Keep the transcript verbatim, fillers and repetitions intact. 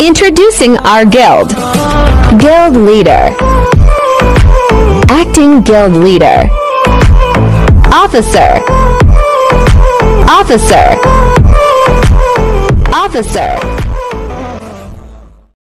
Introducing our guild. Guild leader. Acting guild leader. Officer. Officer. Officer.